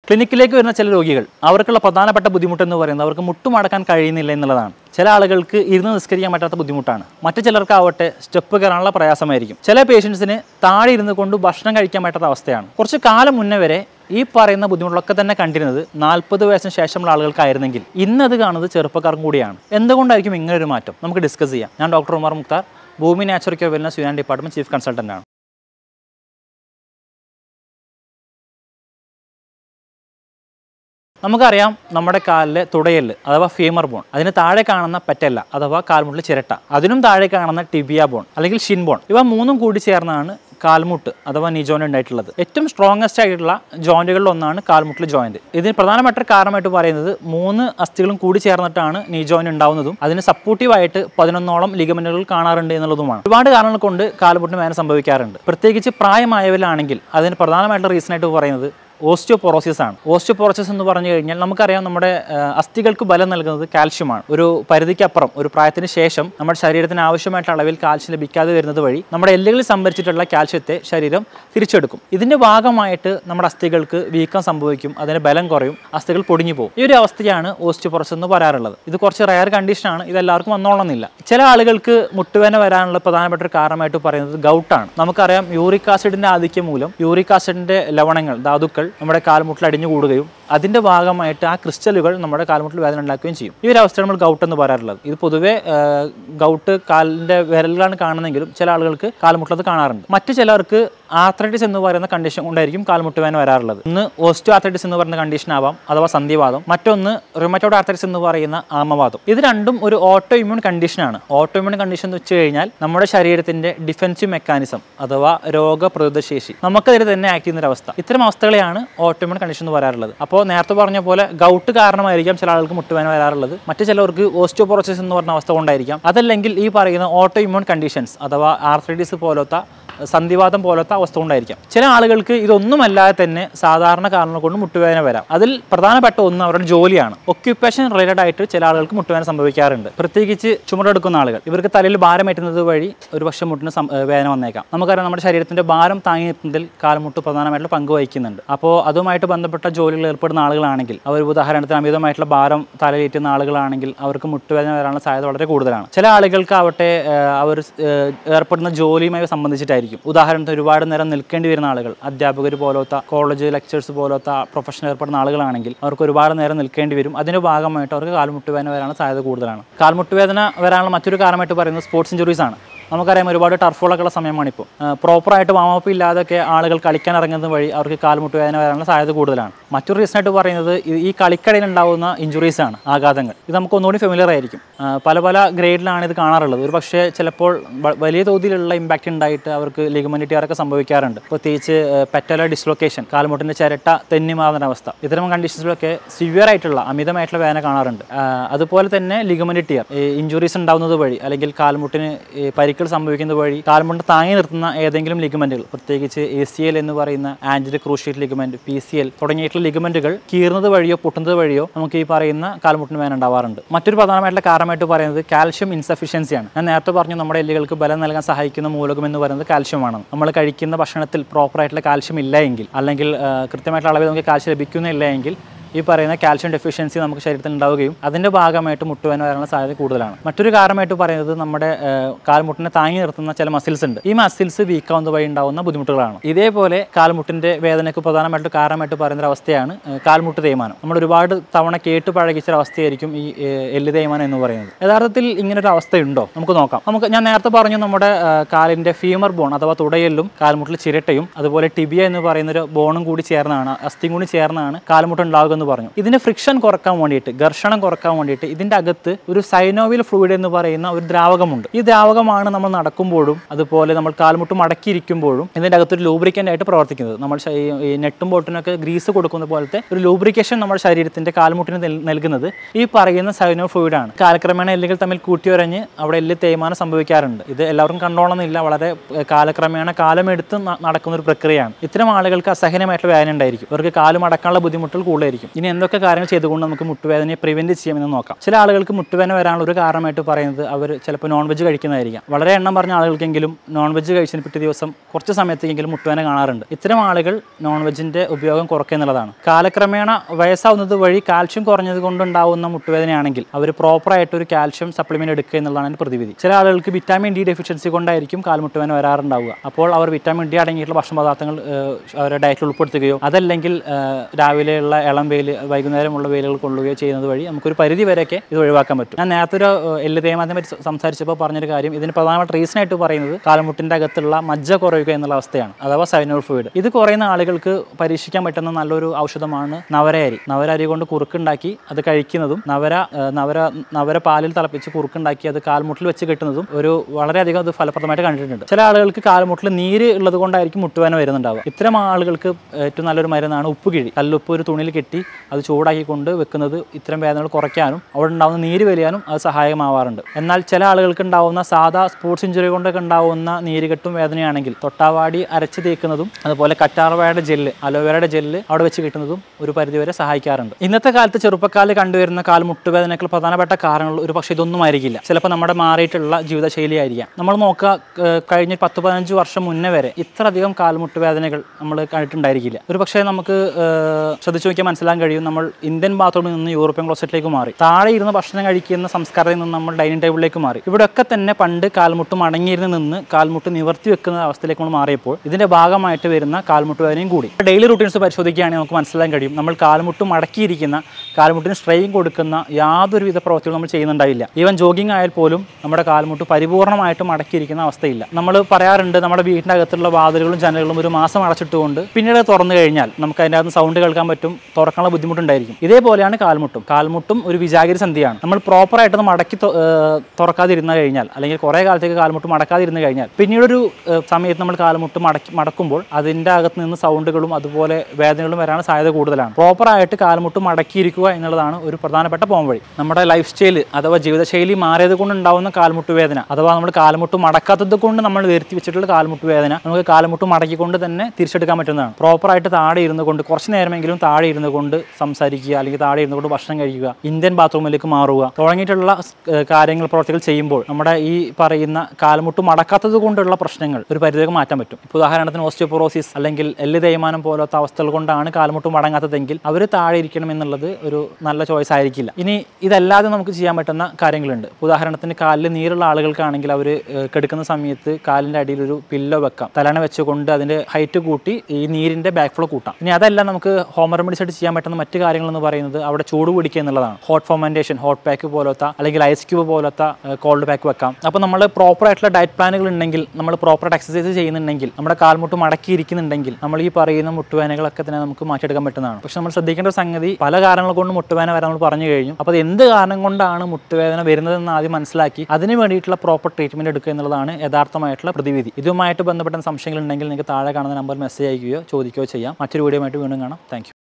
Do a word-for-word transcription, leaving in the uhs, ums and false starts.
ക്ലിനിക്കിലേക്ക് വരുന്ന ചില രോഗികൾ അവർക്കുള്ള പ്രധാനപ്പെട്ട ബുദ്ധിമുട്ടെന്ന് പറയുന്നത് അവർക്ക് മുട്ടുമടക്കാൻ കഴിയുന്നില്ല എന്നുള്ളതാണ്. ചില ആളുകൾക്ക് ഇരുന്ന് നിസ്കരിക്കാൻ പറ്റാത്ത ബുദ്ധിമുട്ടാണ്. മറ്റു ചിലർക്കാവട്ടെ സ്റ്റെപ്പ് കയറാനുള്ള പ്രയാസമായിരിക്കും. ചില പേഷ്യൻസിന് താഴെ ഇരുന്ന് കൊണ്ട് ഭക്ഷണം കഴിക്കാൻ പറ്റാത്ത അവസ്ഥയാണ്. കുറച്ച് കാലം മുന്നേ വരെ ഈ പറയുന്ന ബുദ്ധിമുട്ടുകളൊക്കെ തന്നെ കണ്ടിരുന്നത് നാൽപ്പത് വയസ്സിന് ശേഷമുള്ള ആളുകൾക്കായിരുന്നെങ്കിൽ ഇന്നത് കാണുന്നത് ചെറുപ്പക്കാർക്കും കൂടിയാണ്. എന്തുകൊണ്ടായിരിക്കും ഇങ്ങനൊരു മാറ്റം? നമുക്ക് ഡിസ്കസ് ചെയ്യാം. ഞാൻ doctor Umar Mukhtar, Bhoomi natural care wellness union department chief consultant ആണ്. നമുക്കറിയാം നമ്മുടെ കാലിലെ തുടയല് അഥവാ ഫീമർ ബോൺ, അതിന് താഴെ കാണുന്ന പെറ്റല്ല അഥവാ കാൽമുട്ടിലെ ചിരട്ട, അതിനും താഴെ കാണുന്ന ടിബിയ ബോൺ അല്ലെങ്കിൽ ഷിൻ ബോൺ, ഇവ മൂന്നും കൂടി ചേർന്നാണ് കാൽമുട്ട് അഥവാ നീ ജോയിന്റ് ഉണ്ടായിട്ടുള്ളത്. ഏറ്റവും സ്ട്രോങ്ങസ്റ്റ് ആയിട്ടുള്ള ജോയിന്റുകളിൽ ഒന്നാണ് കാൽമുട്ടിലെ ജോയിന്റ്. ഇതിന് പ്രധാനപ്പെട്ട കാരണമായിട്ട് പറയുന്നത് മൂന്ന് അസ്ഥികളും കൂടി ചേർന്നിട്ടാണ് നീ ജോയിന്റ് ഉണ്ടാവുന്നതും അതിന് സപ്പോർട്ടീവായിട്ട് പതിനൊന്നോളം ലിഗമെന്റുകൾ കാണാറുണ്ട് എന്നുള്ളതുമാണ്. ഒരുപാട് കാരണങ്ങൾ കൊണ്ട് കാൽമുട്ടിന് വേദന സംഭവിക്കാറുണ്ട്. പ്രത്യേകിച്ച് പ്രായമായവരിലാണെങ്കിൽ അതിന് പ്രധാനമായിട്ടുള്ള റീസൺ ആയിട്ട് പറയുന്നത് ഓസ്റ്റിയോപൊറോസിസ് ആണ്. ഓസ്റ്റിയോപൊറോസിസ് എന്ന് പറഞ്ഞു കഴിഞ്ഞാൽ നമുക്കറിയാം നമ്മുടെ അസ്ഥികൾക്ക് ബലം നൽകുന്നത് കാൽഷ്യമാണ്. ഒരു പരിധിക്കപ്പുറം ഒരു പ്രായത്തിന് ശേഷം നമ്മുടെ ശരീരത്തിന് ആവശ്യമായിട്ടുള്ള അളവിൽ കാൽഷ്യം ലഭിക്കാതെ വരുന്നത് വഴി നമ്മുടെ എല്ലുകളിൽ സംഭരിച്ചിട്ടുള്ള കാൽഷ്യത്തെ ശരീരം തിരിച്ചെടുക്കും. ഇതിന്റെ ഭാഗമായിട്ട് നമ്മുടെ അസ്ഥികൾക്ക് വീക്കം സംഭവിക്കും, അതിന് ബലം കുറയും, അസ്ഥികൾ പൊടിഞ്ഞു പോകും. ഈ ഒരു അവസ്ഥയാണ് ഓസ്റ്റിയോപൊറോസിസ് എന്ന് പറയാറുള്ളത്. ഇത് കുറച്ച് റയർ കണ്ടീഷനാണ്, ഇത് എല്ലാവർക്കും വന്നോളണമെന്നില്ല. ചില ആളുകൾക്ക് മുട്ടുവേദന വരാനുള്ള പ്രധാനപ്പെട്ട ഒരു കാരണമായിട്ട് പറയുന്നത് ഗൗട്ടാണ്. നമുക്കറിയാം യൂറിക് ആസിഡിന്റെ ആധിക്യം മൂലം യൂറിക് ആസിഡിന്റെ ലവണങ്ങൾ ധാതുക്കൾ നമ്മുടെ കാൽമുട്ടിൽ അടിഞ്ഞുകൂടുകയും അതിന്റെ ഭാഗമായിട്ട് ആ ക്രിസ്റ്റലുകൾ നമ്മുടെ കാൽമുട്ടിൽ വേദന ഉണ്ടാക്കുകയും ചെയ്യും. ഈ ഒരു അവസ്ഥയാണ് നമ്മൾ ഗൗട്ട് എന്ന് പറയാറുള്ളത്. ഇത് പൊതുവെ ഗൗട്ട് കാലിന്റെ വിരലിലാണ് കാണുന്നെങ്കിലും ചില ആളുകൾക്ക് കാൽമുട്ടിലത് കാണാറുണ്ട്. മറ്റു ചിലർക്ക് ആർത്രൈറ്റിസ് എന്ന് പറയുന്ന കണ്ടീഷൻ കൊണ്ടായിരിക്കും കാൽമുട്ട് വേദന വരാറുള്ളത്. ഒന്ന് ഓസ്റ്റിയോ ആർത്രൈറ്റിസ് എന്ന് പറയുന്ന കണ്ടീഷൻ ആവാം അഥവാ സന്ധിവാദം, മറ്റൊന്ന് റുമറ്റോയ്ഡ് ആർത്രൈറ്റിസ് എന്ന് പറയുന്ന ആമവാദം. ഇത് രണ്ടും ഒരു ഓട്ടോ ഇമ്മ്യൂൺ കണ്ടീഷനാണ്. ഓട്ടോ ഇമ്മ്യൂൺ കണ്ടീഷൻ എന്ന് വെച്ച് കഴിഞ്ഞാൽ നമ്മുടെ ശരീരത്തിന്റെ ഡിഫെൻസീവ് മെക്കാനിസം അഥവാ രോഗപ്രതിരോധ ശേഷി നമുക്കതിൽ തന്നെ ആക്ട് ചെയ്യുന്ന ഒരു അവസ്ഥ. ഇത്തരം അവസ്ഥകളെയാണ് ഓട്ടോ ഇമ്മ്യൂൺ കണ്ടീഷൻ എന്ന് പറയാറുള്ളത്. അപ്പോൾ നേരത്തെ പറഞ്ഞ പോലെ ഗൗട്ട് കാരണമായിരിക്കാം ചില ആളുകൾക്ക് മുട്ടുവേദന വരാറുള്ളത്. മറ്റു ചിലർക്ക് ഓസ്റ്റിയോപൊറോസിസ് എന്ന് പറഞ്ഞ അവസ്ഥ കൊണ്ടായിരിക്കാം. അതല്ലെങ്കിൽ ഈ പറയുന്ന ഓട്ടോ ഇമ്മ്യൂൺ കണ്ടീഷൻസ് അഥവാ ആർത്രൈറ്റിസ് പോലത്തെ സന്ധിവാദം പോലത്തെ അവസ്ഥ കൊണ്ടായിരിക്കാം. ചില ആളുകൾക്ക് ഇതൊന്നുമല്ലാതെ തന്നെ സാധാരണ കാരണങ്ങൾ കൊണ്ട് മുട്ടുവേദന വരാം. അതിൽ പ്രധാനപ്പെട്ട ഒന്ന് അവരുടെ ജോലിയാണ്. ഒക്യുപ്പേഷൻ റിലേറ്റഡ് ആയിട്ട് ചില ആളുകൾക്ക് മുട്ടുവേദന സംഭവിക്കാറുണ്ട്. പ്രത്യേകിച്ച് ചുമടെടുക്കുന്ന ആളുകൾ, ഇവർക്ക് തലയിൽ ഭാരം ഏറ്റുന്നത് വഴി ഒരു പക്ഷേ മുട്ടിന് വേദന വന്നേക്കാം. നമുക്കറിയാം നമ്മുടെ ശരീരത്തിന്റെ ഭാരം താങ്ങി നിർത്തുന്നതിൽ കാൽമുട്ട് പ്രധാനമായിട്ടുള്ള പങ്ക് വഹിക്കുന്നുണ്ട്. അപ്പോൾ അതുമായിട്ട് ബന്ധപ്പെട്ട ജോലികൾ ഏർപ്പെടുന്ന ആളുകളാണെങ്കിൽ, അവർ ഉദാഹരണത്തിന് അമിതമായിട്ടുള്ള ഭാരം തലയിലേറ്റുന്ന ആളുകളാണെങ്കിൽ അവർക്ക് മുട്ടുവേദന വരാനുള്ള സാധ്യത വളരെ കൂടുതലാണ്. ചില ആളുകൾക്കാവട്ടെ അവർ ഏർപ്പെടുന്ന ജോലിയുമായി സംബന്ധിച്ചിട്ടായിരിക്കും. ഉദാഹരണത്തിന് ഒരുപാട് നേരം നിൽക്കേണ്ടി വരുന്ന ആളുകൾ, അധ്യാപകർ പോലത്തെ കോളേജ് ലെക്ചേഴ്സ് പോലത്തെ പ്രൊഫഷൻ ഏർപ്പെടുന്ന ആളുകളാണെങ്കിൽ അവർക്ക് ഒരുപാട് നേരം നിൽക്കേണ്ടി വരും. അതിന്റെ ഭാഗമായിട്ട് അവർക്ക് കാൽമുട്ടുവേദന വരാനുള്ള സാധ്യത കൂടുതലാണ്. കാൽമുട്ടുവേദന വരാനുള്ള മറ്റൊരു കാരണമായിട്ട് പറയുന്നത് സ്പോർട്സ് ഇഞ്ചുറീസ് ആണ്. നമുക്കറിയാം ഒരുപാട് ടർഫുകളൊക്കെ ഉള്ള സമയമാണ് ഇപ്പോൾ. പ്രോപ്പറായിട്ട് വാമപ്പ് ഇല്ലാതൊക്കെ ആളുകൾ കളിക്കാൻ ഇറങ്ങുന്നത് വഴി അവർക്ക് കാൽമുട്ട് വേദന വരാനുള്ള സാധ്യത കൂടുതലാണ്. മറ്റൊരു റീസണായിട്ട് പറയുന്നത് ഈ കളിക്കടയിൽ ഉണ്ടാകുന്ന ഇഞ്ചുറീസ് ആണ്, ആഘാതങ്ങൾ. ഇത് നമുക്ക് ഒന്നുകൂടി ഫെമിലിയർ ആയിരിക്കും. പല പല ഗ്രേഡിലാണ് ഇത് കാണാറുള്ളത്. ഒരു പക്ഷേ ചിലപ്പോൾ വലിയ തോതിലുള്ള ഇമ്പാക്റ്റ് ഉണ്ടായിട്ട് അവർക്ക് ലിഗമെന്റ് ടിയറൊക്കെ സംഭവിക്കാറുണ്ട്. പ്രത്യേകിച്ച് പെറ്റലർ ഡിസ്ലൊക്കേഷൻ, കാൽമുട്ടിന്റെ ചിരട്ട തെന്നി മാറുന്ന അവസ്ഥ, ഇത്തരം കണ്ടീഷൻസിലൊക്കെ സിവിയർ ആയിട്ടുള്ള അമിതമായിട്ടുള്ള വേദന കാണാറുണ്ട്. അതുപോലെ തന്നെ ലിഗമെന്റ് ടിയർ ഇഞ്ചുറീസ് ഉണ്ടാകുന്നത് വഴി അല്ലെങ്കിൽ കാൽമുട്ടിന് പരിക്ക് സംഭവിക്കുന്നത് വഴി കാൽമുട്ട് താങ്ങി നിർത്തുന്ന ഏതെങ്കിലും ലിഗമെന്റുകൾ, പ്രത്യേകിച്ച് എ സി എൽ എന്ന് പറയുന്ന anterior cruciate ligament, P C L തുടങ്ങിയിട്ടുള്ള ലിഗമെന്റുകൾ കീറുന്നത് വഴിയോ പൊട്ടുന്നത് വഴിയോ നമുക്ക് ഈ പറയുന്ന കാൽമുട്ടിന് വേദന ഉണ്ടാവാറുണ്ട്. മറ്റൊരു പ്രധാനമായിട്ടുള്ള കാരണമായിട്ട് പറയുന്നത് കാൽഷ്യം ഇൻസഫിഷ്യൻസിയാണ്. ഞാൻ നേരത്തെ പറഞ്ഞു നമ്മുടെ എല്ലുകൾക്ക് ബലം നൽകാൻ സഹായിക്കുന്ന മൂലകം എന്ന് പറയുന്നത് കാൽഷ്യമാണ്. നമ്മൾ കഴിക്കുന്ന ഭക്ഷണത്തിൽ പ്രോപ്പറായിട്ടുള്ള കാൽഷ്യം ഇല്ല എങ്കിൽ, അല്ലെങ്കിൽ കൃത്യമായിട്ടുള്ള അളവിൽ നമുക്ക് കാൽഷ്യം ലഭിക്കുന്നില്ല എങ്കിൽ ഈ പറയുന്ന കാൽഷ്യം ഡെഫിഷ്യൻസി നമുക്ക് ശരീരത്തിൽ ഉണ്ടാവുകയും അതിന്റെ ഭാഗമായിട്ട് മുട്ടുവേദന വരാനുള്ള സാധ്യത കൂടുതലാണ്. മറ്റൊരു കാരണമായിട്ട് പറയുന്നത് നമ്മുടെ കാൽമുട്ടിനെ താങ്ങി നിർത്തുന്ന ചില മസിൽസ് ഉണ്ട്. ഈ മസിൽസ് വീക്കാവുന്ന വഴി ഉണ്ടാവുന്ന ബുദ്ധിമുട്ടുകളാണ്. ഇതേപോലെ കാൽമുട്ടിന്റെ വേദനയ്ക്ക് പ്രധാനമായിട്ട് കാരണമായിട്ട് പറയുന്ന ഒരു അവസ്ഥയാണ് കാൽമുട്ട് തേയ്മാനം. നമ്മൾ ഒരുപാട് തവണ കേട്ട് പഴകിച്ച അവസ്ഥയായിരിക്കും ഈ എല്ല് തേയ്മാനം എന്ന് പറയുന്നത്. യഥാർത്ഥത്തിൽ ഇങ്ങനൊരു അവസ്ഥയുണ്ടോ നമുക്ക് നോക്കാം. നമുക്ക് ഞാൻ നേരത്തെ പറഞ്ഞു നമ്മുടെ കാലിന്റെ ഫീമർ ബോൺ അഥവാ തുടയെല്ലും കാൽമുട്ടിൽ ചിരട്ടയും അതുപോലെ ടിബിയ എന്ന് പറയുന്ന ഒരു ബോണും കൂടി ചേർന്നാണ്, അസ്ഥിയും കൂടി ചേർന്നാണ് കാൽമുട്ട് ഉണ്ടാകുക എന്ന് പറഞ്ഞു. ഇതിന്റെ ഫ്രിക്ഷൻ കുറക്കാൻ വേണ്ടിയിട്ട്, ഘർഷണം കുറക്കാൻ വേണ്ടിയിട്ട് ഇതിന്റെ അകത്ത് ഒരു സൈനോവിയൽ ഫ്ലൂയിഡ് എന്ന് പറയുന്ന ഒരു ദ്രാവകമുണ്ട്. ഈ ദ്രാവകമാണ് നമ്മൾ നടക്കുമ്പോഴും അതുപോലെ നമ്മൾ കാൽമുട്ട് മടക്കിയിരിക്കുമ്പോഴും ഇതിന്റെ അകത്തൊരു ലൂബ്രിക്കൻ്റ് ആയിട്ട് പ്രവർത്തിക്കുന്നത്. നമ്മൾ ഈ നെട്ടും ബോട്ടിനൊക്കെ ഗ്രീസ് കൊടുക്കുന്ന പോലത്തെ ഒരു ലൂബ്രിക്കേഷൻ നമ്മുടെ ശരീരത്തിന്റെ കാൽമുട്ടിന് നൽകുന്നത് ഈ പറയുന്ന സൈനോ ഫ്ലൂയിഡ് ആണ്. കാലക്രമേണ എല്ലുകൾ തമ്മിൽ കൂട്ടിയുറഞ്ഞ് അവിടെ എല്ല് തേയ്മാനം സംഭവിക്കാറുണ്ട്. ഇത് എല്ലാവർക്കും കണ്ടോളണമെന്നില്ല, വളരെ കാലക്രമേണ കാലമെടുത്ത് നടക്കുന്ന ഒരു പ്രക്രിയയാണ്. ഇത്തരം ആളുകൾക്ക് അസഹനമായിട്ടുള്ള വേദന ഉണ്ടായിരിക്കും. ഇവർക്ക് കാലും അടക്കാനുള്ള ബുദ്ധിമുട്ടുകൾ കൂടുതലായിരിക്കും. പറ്റും. ഇനി എന്തൊക്കെ കാര്യങ്ങൾ ചെയ്തുകൊണ്ട് നമുക്ക് മുട്ടുവേദനയെ പ്രിവെൻറ്റ് ചെയ്യാമെന്ന് നോക്കാം. ചില ആളുകൾക്ക് മുട്ടുവേദന വരാനുള്ള ഒരു കാരണമായിട്ട് പറയുന്നത് അവർ ചിലപ്പോൾ നോൺ വെജ് കഴിക്കുന്നതായിരിക്കാം. വളരെ എണ്ണം പറഞ്ഞ ആളുകൾക്കെങ്കിലും നോൺ വെജ് കഴിച്ചതിന് പിറ്റേ ദിവസം കുറച്ച് സമയത്തേക്കെങ്കിലും മുട്ടുവേദന കാണാറുണ്ട്. ഇത്തരം ആളുകൾ നോൺ വെജിൻ്റെ ഉപയോഗം കുറയ്ക്കുക എന്നുള്ളതാണ്. കാലക്രമേണ വയസ്സാവുന്നത് വഴി കാൽഷ്യം കുറഞ്ഞത് കൊണ്ടുണ്ടാവുന്ന മുട്ടുവേദനയാണെങ്കിൽ അവർ പ്രോപ്പറായിട്ട് ഒരു കാൽഷ്യം സപ്ലിമെൻറ്റ് എടുക്കുക എന്നുള്ളതാണ് എൻ്റെ പ്രതിവിധി. ചില ആളുകൾക്ക് വിറ്റാമിൻ ഡി ഡെഫിഷ്യൻസി കൊണ്ടായിരിക്കും കാൽമുട്ടുവേദന വരാറുണ്ടാവുക. അപ്പോൾ അവർ വിറ്റാമിൻ ഡി അടങ്ങിയിട്ടുള്ള ഭക്ഷണ പദാർത്ഥങ്ങൾ അവരുടെ ഡയറ്റിൽ ഉൾപ്പെടുത്തുകയോ അതല്ലെങ്കിൽ രാവിലെയുള്ള ഇളം വെയിൽ വൈകുന്നേരമുള്ള വെയിലുകൾ കൊള്ളുകയോ ചെയ്യുന്നത് വഴി നമുക്കൊരു പരിധി വരെയൊക്കെ ഇത് ഒഴിവാക്കാൻ പറ്റും. ഞാൻ നേരത്തെ ഒരു എല്ല് തേയ്മാനത്തെ പറ്റി സംസാരിച്ചപ്പോൾ പറഞ്ഞൊരു കാര്യം, ഇതിന് പ്രധാനമായിട്ട് റീസൺ ആയിട്ട് പറയുന്നത് കാൽമുട്ടിൻ്റെ അകത്തുള്ള മജ്ജ കുറയുക എന്നുള്ള അവസ്ഥയാണ്, അഥവാ സൈനോഡ് ഫ്ലൂയിഡ്. ഇത് കുറയുന്ന ആളുകൾക്ക് പരീക്ഷിക്കാൻ പറ്റുന്ന നല്ലൊരു ഔഷധമാണ് നവരയരി. നവരരി കൊണ്ട് കുറുക്കുണ്ടാക്കി അത് കഴിക്കുന്നതും നവര നവര നവര പാലിൽ തിളപ്പിച്ച് കുറുക്കുണ്ടാക്കി അത് കാൽമുട്ടിൽ വെച്ച് കെട്ടുന്നതും ഒരു വളരെയധികം അത് ഫലപ്രദമായിട്ട് കണ്ടിട്ടുണ്ട്. ചില ആളുകൾക്ക് കാൽമുട്ടിൽ നീര് ഉള്ളത് കൊണ്ടായിരിക്കും മുട്ടുവേദന വരുന്നുണ്ടാവുക. ഇത്തരം ആളുകൾക്ക് ഏറ്റവും നല്ലൊരു മരുന്നാണ് ഉപ്പുകിഴി. കല്ലുപ്പ് ഒരു തുണിയിൽ കെട്ടി അത് ചൂടാക്കിക്കൊണ്ട് വെക്കുന്നത് ഇത്തരം വേദനകൾ കുറയ്ക്കാനും അവിടെ ഉണ്ടാകുന്ന നീര് വലിയാനും അത് സഹായകമാവാറുണ്ട്. എന്നാൽ ചില ആളുകൾക്ക് ഉണ്ടാവുന്ന സാധാ സ്പോർട്സ് ഇഞ്ചുറി കൊണ്ടൊക്കെ ഉണ്ടാവുന്ന നീരുകെട്ടും വേദനയാണെങ്കിൽ തൊട്ടാവാടി അരച്ച് തേക്കുന്നതും അതുപോലെ കറ്റാർവാഴയുടെ ജെല്ല്, അലോവേരയുടെ ജെല്ല് അവിടെ വെച്ച് കിട്ടുന്നതും ഒരു പരിധിവരെ സഹായിക്കാറുണ്ട്. ഇന്നത്തെ കാലത്ത് ചെറുപ്പക്കാരിൽ കണ്ടുവരുന്ന കാൽമുട്ടുവേദനയ്ക്ക് പ്രധാനപ്പെട്ട കാരണങ്ങൾ ഒരു പക്ഷേ ഇതൊന്നും ആയിരിക്കില്ല. ചിലപ്പോൾ നമ്മുടെ മാറിയിട്ടുള്ള ജീവിതശൈലി ആയിരിക്കാം. നമ്മൾ നോക്കുക, കഴിഞ്ഞ പത്ത് പതിനഞ്ച് വർഷം മുന്നേ വരെ ഇത്ര അധികം കാൽമുട്ടുവേദനകൾ നമ്മൾ കണ്ടിട്ടുണ്ടായിരിക്കില്ല. ഒരു പക്ഷേ നമുക്ക് ശ്രദ്ധിച്ചു നോക്കിയാൽ മനസ്സിലാക്കാൻ കഴിയും, നമ്മൾ ഇന്ത്യൻ ബാത്റൂമിൽ നിന്ന് യൂറോപ്യൻ ക്ലോസറ്റിലേക്ക് മാറി, താഴെ ഇരുന്ന് ഭക്ഷണം കഴിക്കുന്ന സംസ്കാരത്തിൽ നിന്ന് നമ്മൾ ഡൈനിങ് ടേബിളിലേക്ക് മാറി. ഇവിടെയൊക്കെ തന്നെ പണ്ട് കാൽമുട്ട് മടങ്ങിയിരുന്ന് നിന്ന് കാൽമുട്ട് നിവർത്തി വെക്കുന്ന അവസ്ഥയിലേക്ക് നമ്മൾ മാറിയപ്പോൾ ഇതിന്റെ ഭാഗമായിട്ട് വരുന്ന കാൽമുട്ട് വേദനയും കൂടി. ഡെയിലി റൂട്ടീൻസ് പരിശോധിക്കുകയാണെങ്കിൽ നമുക്ക് മനസ്സിലാക്കാൻ കഴിയും, നമ്മൾ കാൽമുട്ട് മടക്കിയിരിക്കുന്ന കാൽമുട്ടിന് സ്ട്രെയിൻ കൊടുക്കുന്ന യാതൊരു വിധ പ്രവൃത്തികളും നമ്മൾ ചെയ്യുന്നുണ്ടാവില്ല. ഈവൻ ജോഗിങ് ആയാൽ പോലും നമ്മുടെ കാൽമുട്ട് പരിപൂർണമായിട്ട് മടക്കിയിരിക്കുന്ന അവസ്ഥയില്ല. നമ്മൾ പറയാറുണ്ട്, നമ്മുടെ വീടിൻ്റെ അകത്തുള്ള വാതിലുകളും ജനലുകളും ഒരു മാസം അടച്ചിട്ടുകൊണ്ട് പിന്നീട് തുറന്നു കഴിഞ്ഞാൽ നമുക്ക് അതിൻ്റെ അകത്ത് സൗണ്ട് കേൾക്കാൻ പറ്റും, തുറക്കാനുള്ള ബുദ്ധിമുട്ടുണ്ടായിരിക്കും. ഇതേപോലെയാണ് കാൽമുട്ടും. കാൽമുട്ടും ഒരു വിജാഗിരി സന്ധിയാണ്. നമ്മൾ പ്രോപ്പറായിട്ട് മടക്കി തുറക്കാതിരുന്നു കഴിഞ്ഞാൽ അല്ലെങ്കിൽ കുറേ കാലത്തേക്ക് കാൽമുട്ട് മടക്കാതിരുന്നു കഴിഞ്ഞാൽ പിന്നീടൊരു സമയത്ത് നമ്മൾ കാൽമുട്ട് മടക്കി മടക്കുമ്പോൾ അതിൻ്റെ അകത്ത് നിന്ന് സൗണ്ടുകളും അതുപോലെ വേദനകളും വരാൻ സാധ്യത കൂടുതലാണ്. പ്രോപ്പറായിട്ട് കാൽമുട്ട് മടക്കിയിരിക്കുക എന്നുള്ളതാണ് ഒരു പ്രധാനപ്പെട്ട പോംവഴി. നമ്മുടെ ലൈഫ് സ്റ്റൈൽ അഥവാ ജീവിതശൈലി മാറിയത് കൊണ്ടുണ്ടാവുന്ന കാൽമുട്ട് വേദന അഥവാ നമ്മൾ കാൽമുട്ട് മടക്കാത്തത് കൊണ്ട് നമ്മൾ വരുത്തി വെച്ചിട്ടുള്ള കാൽമുട്ട് വേദന നമുക്ക് കാൽമുട്ട് മടക്കിക്കൊണ്ട് തന്നെ തിരിച്ചെടുക്കാൻ പറ്റുന്നതാണ്. പ്രോപ്പറായിട്ട് താഴെ ഇരുന്നു കൊണ്ട് കുറച്ച് നേരമെങ്കിലും താഴെ ഇരുന്നു കൊണ്ട് സംസാരിക്കുക അല്ലെങ്കിൽ താഴെ ഇരുന്നു കൊണ്ട് ഭക്ഷണം കഴിക്കുക, ഇന്ത്യൻ ബാത്റൂമിലേക്ക് മാറുക തുടങ്ങിയിട്ടുള്ള കാര്യങ്ങൾ പ്രവർത്തികൾ ചെയ്യുമ്പോൾ നമ്മുടെ ഈ പറയുന്ന കാൽമുട്ട് മടക്കാത്തത് കൊണ്ടുള്ള പ്രശ്നങ്ങൾ ഒരു പരിധിവരെ മാറ്റാൻ പറ്റും. ഇപ്പോൾ ഉദാഹരണത്തിന് ഓസ്റ്റിയോപൊറോസിസ് അല്ലെങ്കിൽ എല്ല് തേയ്മാനം പോലത്തെ അവസ്ഥകൾ കൊണ്ടാണ് കാൽമുട്ട് മടങ്ങാത്തതെങ്കിൽ അവർ താഴെ ഇരിക്കണം എന്നുള്ളത് ഒരു നല്ല ചോയ്സ് ആയിരിക്കില്ല. ഇനി ഇതല്ലാതെ നമുക്ക് ചെയ്യാൻ പറ്റുന്ന കാര്യങ്ങളുണ്ട്. ഉദാഹരണത്തിന് കാലിൽ നീരുള്ള ആളുകൾക്കാണെങ്കിൽ അവർ കിടക്കുന്ന സമയത്ത് കാലിൻ്റെ അടിയിൽ ഒരു പില്ലോ വെക്കാം, തലണ വെച്ചുകൊണ്ട് അതിൻ്റെ ഹൈറ്റ് കൂട്ടി ഈ നീരിൻ്റെ ബാക്ക് ഫ്ലോ കൂട്ടാം. ഇനി അതല്ല നമുക്ക് ഹോം റെമഡീസ് ആയിട്ട് ചെയ്യാൻ പറ്റുന്ന മറ്റു കാര്യങ്ങൾ എന്ന് പറയുന്നത് അവിടെ ചൂട് പിടിക്കുക എന്നുള്ളതാണ്. ഹോട്ട് ഫെർമെന്റേഷൻ, ഹോട്ട് പാക്ക് പോലത്തെ അല്ലെങ്കിൽ ഐസ് ക്യൂബ് പോലത്തെ കോൾഡ് പാക്ക് വെക്കാം. അപ്പോൾ നമ്മൾ പ്രോപ്പർ ആയിട്ടുള്ള ഡയറ്റ് പ്ലാനുകൾ ഉണ്ടെങ്കിൽ, നമ്മൾ പ്രോപ്പറായിട്ട് എക്സസൈസ് ചെയ്യുന്നുണ്ടെങ്കിൽ, നമ്മുടെ കാൽമുട്ട് മടക്കിയിരിക്കുന്നുണ്ടെങ്കിൽ നമ്മൾ ഈ പറയുന്ന മുട്ടുവേദനകളൊക്കെ തന്നെ നമുക്ക് മാറ്റിയെടുക്കാൻ പറ്റുന്നതാണ്. പക്ഷെ നമ്മൾ ശ്രദ്ധിക്കേണ്ട ഒരു സംഗതി, പല കാരണങ്ങൾ കൊണ്ട് മുട്ടുവേദന വരാൻ നമ്മൾ പറഞ്ഞു കഴിഞ്ഞു. അപ്പോൾ അത് എന്ത് കാരണം കൊണ്ടാണ് മുട്ടുവേദന വരുന്നതെന്ന് ആദ്യം മനസ്സിലാക്കി അതിന് വേണ്ടിയിട്ടുള്ള പ്രോപ്പർ ട്രീറ്റ്മെന്റ് എടുക്കുക എന്നുള്ളതാണ് യഥാർത്ഥമായിട്ടുള്ള പ്രതിവിധി. ഇതുമായിട്ട് ബന്ധപ്പെട്ട സംശയങ്ങൾ ഉണ്ടെങ്കിൽ നിങ്ങൾക്ക് താഴെ കാണുന്ന നമ്പർ മെസ്സേജ് അയക്കുകയോ ചോദിക്കുകയോ ചെയ്യാം. മറ്റൊരു വീഡിയോ ആയിട്ട് വീണ്ടും കാണാം. താങ്ക്